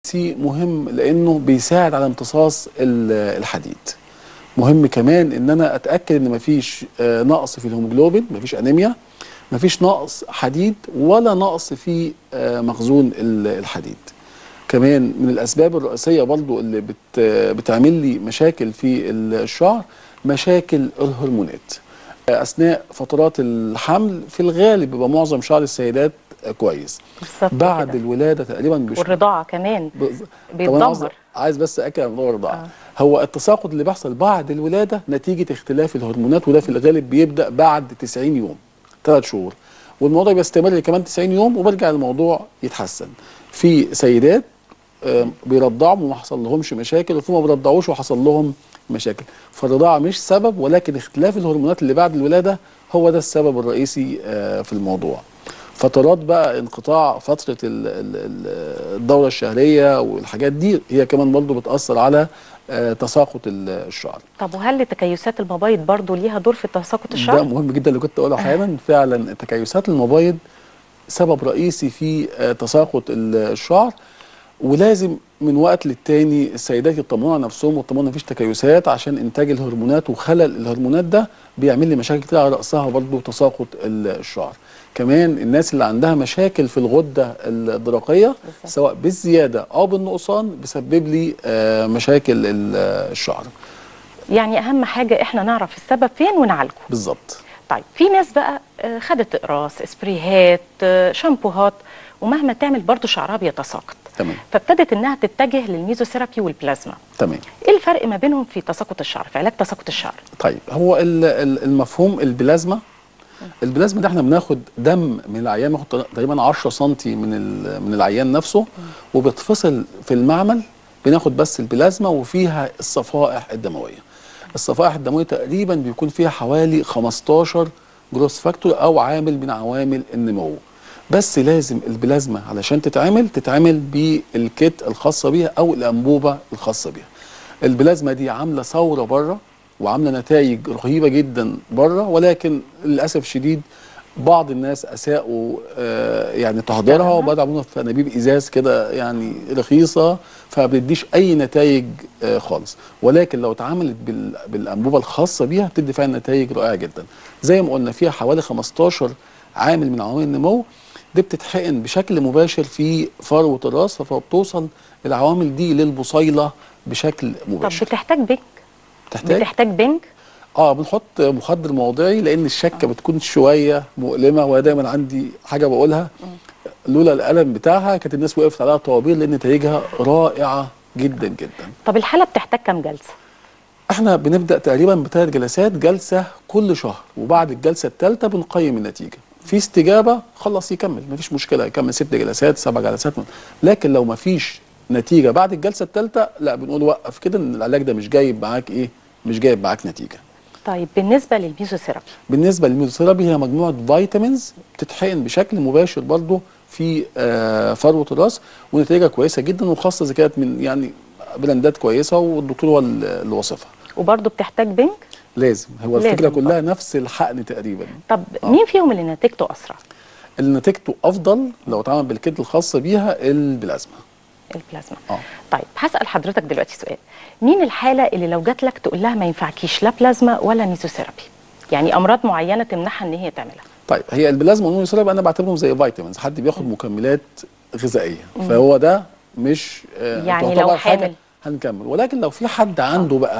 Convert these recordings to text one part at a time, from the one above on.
سي مهم لانه بيساعد على امتصاص الحديد. مهم كمان ان انا اتاكد ان مفيش نقص في الهيموجلوبين، مفيش انيميا، مفيش نقص حديد ولا نقص في مخزون الحديد. كمان من الاسباب الرئيسيه برضو اللي بتعمل لي مشاكل في الشعر مشاكل الهرمونات. اثناء فترات الحمل في الغالب بيبقى معظم شعر السيدات كويس. بعد كده الولاده تقريبا والرضاعه كمان بيتدمر. عايز بس اكد على موضوع الرضاعه. هو التساقط اللي بيحصل بعد الولاده نتيجه اختلاف الهرمونات، وده في الغالب بيبدا بعد 90 يوم 3 شهور، والموضوع بيستمر كمان 90 يوم وبرجع الموضوع يتحسن. في سيدات بيرضعوا وما حصل لهمش مشاكل، وفي ما بيرضعوش وحصل لهم مشاكل. فالرضاعه مش سبب، ولكن اختلاف الهرمونات اللي بعد الولاده هو ده السبب الرئيسي في الموضوع. فترات بقى انقطاع فتره الدوره الشهريه والحاجات دي هي كمان برضه بتاثر على تساقط الشعر. طب وهل تكيسات المبايض برضه ليها دور في تساقط الشعر؟ ده مهم جدا اللي كنت اقوله حالا. فعلا تكيسات المبايض سبب رئيسي في تساقط الشعر، ولازم من وقت للتاني السيدات يطمنوا على نفسهم ويطمنوا ان مفيش تكيسات، عشان انتاج الهرمونات وخلل الهرمونات ده بيعمل لي مشاكل كتير على راسها برضه تساقط الشعر. كمان الناس اللي عندها مشاكل في الغده الدرقيه سواء بالزياده او بالنقصان بيسبب لي مشاكل الشعر. يعني اهم حاجه احنا نعرف السبب فين ونعالجه. بالظبط. طيب في ناس بقى خدت اقراص، اسبريهات، شامبوهات، ومهما تعمل برضه شعرها بيتساقط. تمام. فابتدت انها تتجه للميزوثيرابي والبلازما. تمام. ايه الفرق ما بينهم في تساقط الشعر، في علاج تساقط الشعر؟ طيب هو المفهوم البلازما ده احنا بناخد دم من العيان، بناخد تقريبا 10 سم من العيان نفسه، وبتفصل في المعمل بناخد بس البلازما وفيها الصفائح الدمويه. الصفائح الدمويه تقريبا بيكون فيها حوالي 15 جروث فاكتور او عامل من عوامل النمو. بس لازم البلازما علشان تتعمل بالكيت الخاصه بيها او الانبوبه الخاصه بيها. البلازما دي عامله ثوره بره وعامله نتائج رهيبه جدا بره، ولكن للاسف الشديد بعض الناس اساءوا يعني تهديرها وبدأوا يعملوها في انابيب ازاز كده يعني رخيصه، فما بتديش اي نتائج خالص. ولكن لو اتعاملت بالانبوبه الخاصه بيها بتدي فعلا نتائج رائعه جدا. زي ما قلنا فيها حوالي 15 عامل من عوامل النمو، دي بتتحقن بشكل مباشر في فروه الراس، فبتوصل العوامل دي للبصيله بشكل مباشر. طب بتحتاج بنك؟ بتحتاج بنك؟ بنحط مخدر موضعي لان الشكه بتكون شويه مؤلمه، وانا دايما عندي حاجه بقولها لولا الالم بتاعها كانت الناس وقفت عليها طوابير، لان نتائجها رائعه جدا جدا. طب الحاله بتحتاج كام جلسه؟ احنا بنبدا تقريبا ب3 جلسات، جلسه كل شهر، وبعد الجلسه الثالثه بنقيم النتيجه. في استجابه خلص يكمل مفيش مشكله، يكمل 6 جلسات 7 جلسات. لكن لو مفيش نتيجه بعد الجلسه الثالثه لا بنقول وقف كده، ان العلاج ده مش جايب معاك مش جايب معاك نتيجه. طيب بالنسبه للميزوثيرابي؟ بالنسبه للميزوثيرابي هي مجموعه فيتامينز بتتحقن بشكل مباشر برضه في فروه الراس، ونتائجها كويسه جدا، وخاصه اذا كانت من يعني براندات كويسه والدكتور هو اللي واصفها. وبرضه بتحتاج بنك؟ لازم. هو الفكره كلها نفس الحقن تقريبا. طب مين فيهم اللي نتيجته اسرع؟ اللي نتيجته افضل لو اتعمل بالكيت الخاصه بيها البلازما. البلازما. طيب هسأل حضرتك دلوقتي سؤال، مين الحالة اللي لو جات لك تقول لها ما ينفعكيش لا بلازما ولا ميزوثيرابي؟ يعني أمراض معينة تمنعها إن هي تعملها. طيب هي البلازما والميزوثيرابي أنا بعتبرهم زي فيتامينز، حد بياخد مكملات غذائية، فهو ده مش يعني لو حامل هنكمل. ولكن لو في حد عنده بقى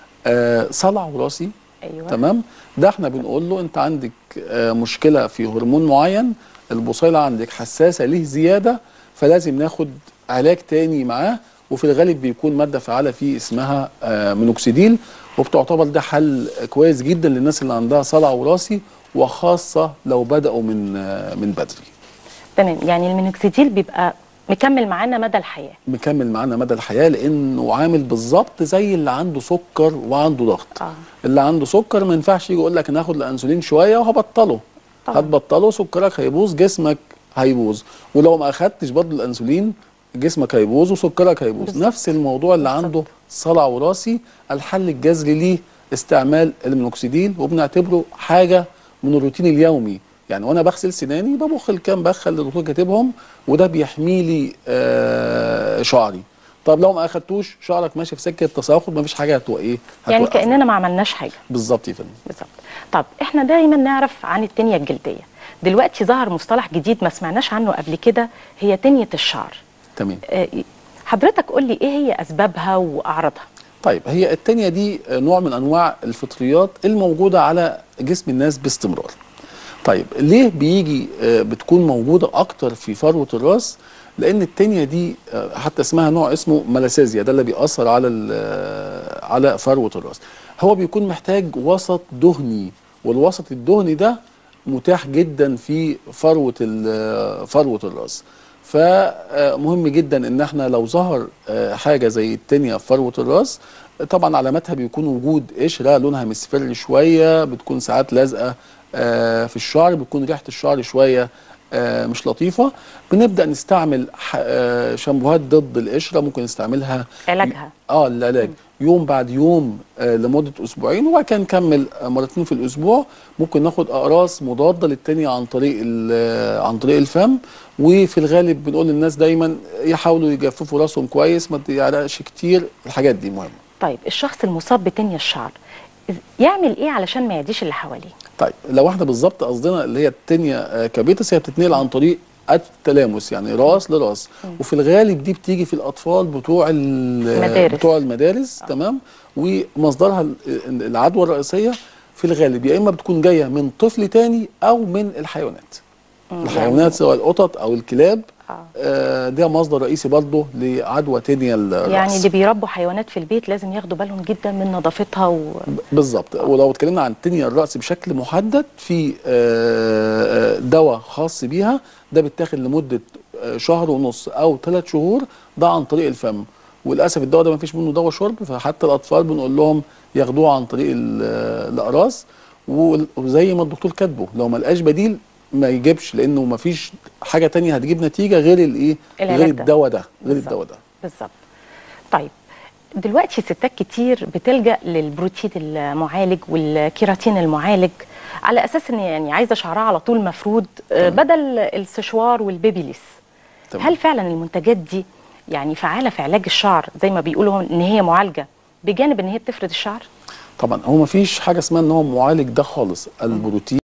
صلع وراثي، أيوة. تمام، ده احنا بنقول له أنت عندك مشكلة في هرمون معين، البصيلة عندك حساسة ليه زيادة، فلازم ناخد علاج تاني معاه، وفي الغالب بيكون ماده فعاله فيه اسمها مينوكسيديل، وبتعتبر ده حل كويس جدا للناس اللي عندها صلع وراثي، وخاصه لو بداوا من بدري. تمام. يعني المينوكسيديل بيبقى مكمل معانا مدى الحياه. مكمل معانا مدى الحياه، لانه عامل بالظبط زي اللي عنده سكر وعنده ضغط. اللي عنده سكر ما ينفعش يجي يقول لك انا هاخد الانسولين شويه وهبطله. هتبطله سكرك هيبوظ، جسمك هيبوظ، ولو ما اخدتش برضه الانسولين جسمك هيبوظ وسكرك هيبوظ. نفس الموضوع اللي عنده صلع وراثي، الحل الجذري ليه استعمال المينوكسيديل، وبنعتبره حاجه من الروتين اليومي يعني وانا بغسل سناني ببخ الكام بخه اللي الدكتور كاتبهم، وده بيحمي لي شعري. طب لو ما اخدتوش شعرك ماشي في سكه تساقط، مفيش حاجه يعني كاننا ما عملناش حاجه. بالظبط يا فندم. بالظبط. طب احنا دايما نعرف عن التنيه الجلديه، دلوقتي ظهر مصطلح جديد ما سمعناش عنه قبل كده، هي تنيه الشعر. تمام. حضرتك قول لي ايه هي اسبابها واعراضها؟ طيب، هي التانية دي نوع من انواع الفطريات الموجوده على جسم الناس باستمرار. طيب ليه بيجي بتكون موجوده اكتر في فروه الراس؟ لان التانية دي حتى اسمها نوع اسمه ملاسيزيا، ده اللي بيأثر على فروه الراس. هو بيكون محتاج وسط دهني، والوسط الدهني ده متاح جدا في فروه الراس. فمهم جدا ان احنا لو ظهر حاجه زي التانية في فروه الراس، طبعا علاماتها بيكون وجود قشره لونها مصفر شويه، بتكون ساعات لازقه في الشعر، بتكون ريحه الشعر شويه مش لطيفه. بنبدا نستعمل شامبوهات ضد القشره، ممكن نستعملها علاجها العلاج يوم بعد يوم لمده اسبوعين، وبعد كده نكمل مرتين في الاسبوع. ممكن ناخد اقراص مضاده للتانية عن طريق الفم. وفي الغالب بنقول للناس دايما يحاولوا يجففوا راسهم كويس، ما يعرقش كتير، الحاجات دي مهمه. طيب الشخص المصاب بتنية الشعر يعمل ايه علشان ما يعديش اللي حواليه؟ طيب لو احنا بالظبط قصدنا اللي هي التنية كابيتس، هي بتتنقل عن طريق التلامس، يعني راس لراس. وفي الغالب دي بتيجي في الاطفال بتوع المدارس. تمام. ومصدرها العدوى الرئيسيه في الغالب يا اما بتكون جايه من طفل تاني او من الحيوانات. الحيوانات سواء القطط او الكلاب، ده مصدر رئيسي برضه لعدوى تنية الراس. يعني اللي بيربوا حيوانات في البيت لازم ياخدوا بالهم جدا من نظافتها بالظبط. ولو اتكلمنا عن تنية الراس بشكل محدد، في دواء خاص بيها، ده بيتاخد لمده شهر ونص او 3 شهور، ده عن طريق الفم. وللاسف الدواء ده ما فيش منه دواء شرب، فحتى الاطفال بنقول لهم ياخدوه عن طريق الاقراص. وزي ما الدكتور كاتبه، لو ما لقاش بديل ما يجيبش، لانه ما فيش حاجه تانية هتجيب نتيجه غير غير الدواء ده. بالظبط. طيب دلوقتي ستات كتير بتلجأ للبروتين المعالج والكيراتين المعالج على اساس ان يعني عايزه شعرها على طول مفرود بدل السشوار والبيبيليس. هل فعلا المنتجات دي يعني فعاله في علاج الشعر زي ما بيقولوا ان هي معالجه بجانب ان هي بتفرد الشعر؟ طبعا هو ما فيش حاجه اسمها ان هو معالج ده خالص. البروتين